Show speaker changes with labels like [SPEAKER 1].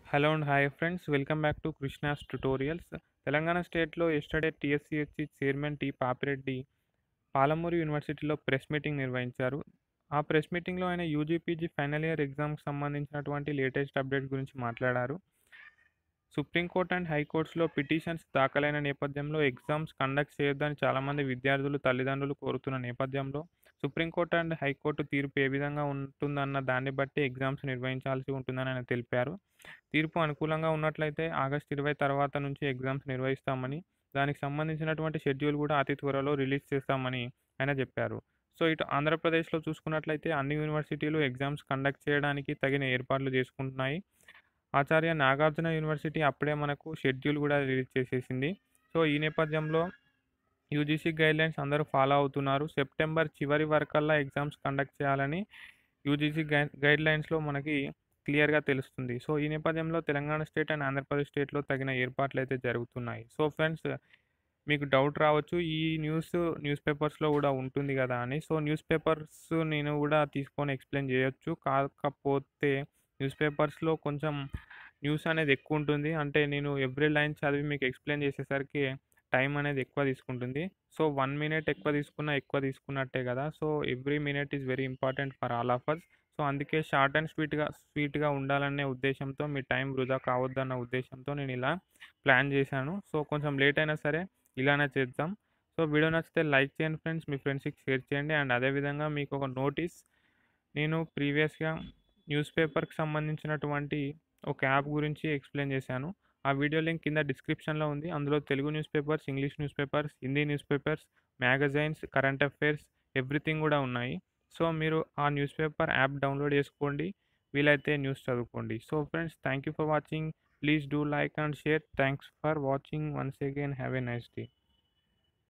[SPEAKER 1] Hello and hi friends, welcome back to Krishna's tutorials. Telangana స్టేట్లో yesterday TSCH chairman T Papireddy Palamuru యూనివర్సిటీలో press meeting నిర్వహించారు. ఆ press మీటింగ్లో ఆయన యూజీపీజీ ఫైనల్ ఇయర్ ఎగ్జామ్కి సంబంధించినటువంటి లేటెస్ట్ అప్డేట్స్ గురించి మాట్లాడారు. సుప్రీంకోర్టు అండ్ హైకోర్ట్స్లో పిటిషన్స్ దాఖలైన నేపథ్యంలో ఎగ్జామ్స్ కండక్ట్ చేయొద్దని చాలామంది విద్యార్థులు తల్లిదండ్రులు కోరుతున్న నేపథ్యంలో సుప్రీంకోర్టు అండ్ హైకోర్టు తీర్పు ఏ విధంగా ఉంటుందన్న దాన్ని బట్టి ఎగ్జామ్స్ నిర్వహించాల్సి ఉంటుందని ఆయన తెలిపారు. తీర్పు అనుకూలంగా ఉన్నట్లయితే ఆగస్టు 20 తర్వాత నుంచి ఎగ్జామ్స్ నిర్వహిస్తామని, దానికి సంబంధించినటువంటి షెడ్యూల్ కూడా అతి త్వరలో రిలీజ్ చేస్తామని ఆయన చెప్పారు. సో ఇటు ఆంధ్రప్రదేశ్లో చూసుకున్నట్లయితే అన్ని యూనివర్సిటీలు ఎగ్జామ్స్ కండక్ట్ చేయడానికి తగిన ఏర్పాట్లు చేసుకుంటున్నాయి. ఆచార్య నాగార్జున యూనివర్సిటీ అప్పుడే మనకు షెడ్యూల్ కూడా రిలీజ్ చేసేసింది. సో ఈ నేపథ్యంలో యూజీసీ గైడ్లైన్స్ అందరూ ఫాలో అవుతున్నారు. సెప్టెంబర్ చివరి వరకల్లా ఎగ్జామ్స్ కండక్ట్ చేయాలని యూజీసీ గైడ్లైన్స్లో మనకి క్లియర్గా తెలుస్తుంది. సో ఈ నేపథ్యంలో తెలంగాణ స్టేట్ అండ్ ఆంధ్రప్రదేశ్ స్టేట్లో తగిన ఏర్పాట్లు అయితే జరుగుతున్నాయి. సో ఫ్రెండ్స్, మీకు డౌట్ రావచ్చు, ఈ న్యూస్ పేపర్స్లో కూడా ఉంటుంది కదా అని. సో న్యూస్ పేపర్స్ నేను కూడా తీసుకొని ఎక్స్ప్లెయిన్ చేయొచ్చు. కాకపోతే న్యూస్ పేపర్స్లో కొంచెం న్యూస్ అనేది ఎక్కువ ఉంటుంది. అంటే నేను ఎవ్రీ లైన్ చదివి మీకు ఎక్స్ప్లెయిన్ చేసేసరికి టైం అనేది ఎక్కువ తీసుకుంటుంది. సో 1 మినిట్ ఎక్కువ తీసుకున్నట్టే కదా. So every minute is very important for all of us. So అందుకే షార్ట్ అండ్ స్వీట్గా ఉండాలనే ఉద్దేశంతో, మీ టైం వృధా కావద్దన్న ఉద్దేశంతో నేను ఇలా ప్లాన్ చేశాను. సో కొంచెం లేట్ అయినా సరే ఇలానే చేద్దాం. సో వీడియో నచ్చితే లైక్ చేయండి ఫ్రెండ్స్, మీ ఫ్రెండ్స్కి షేర్ చేయండి. అండ్ అదేవిధంగా మీకు ఒక నోటీస్, నేను ప్రీవియస్గా న్యూస్ పేపర్కి సంబంధించినటువంటి ఒక యాప్ గురించి ఎక్స్ప్లెయిన్ చేశాను. ఆ వీడియో లింక్ కింద డిస్క్రిప్షన్లో ఉంది. అందులో Telugu newspapers, English newspapers, Hindi newspapers, magazines, current affairs, everything కూడా ఉన్నాయి. సో మీరు ఆ న్యూస్ పేపర్ యాప్ డౌన్లోడ్ చేసుకోండి, వీలైతే న్యూస్ చదువుకోండి. So friends, thank you for watching. Please do like and share. Thanks for watching once again. Have a nice day.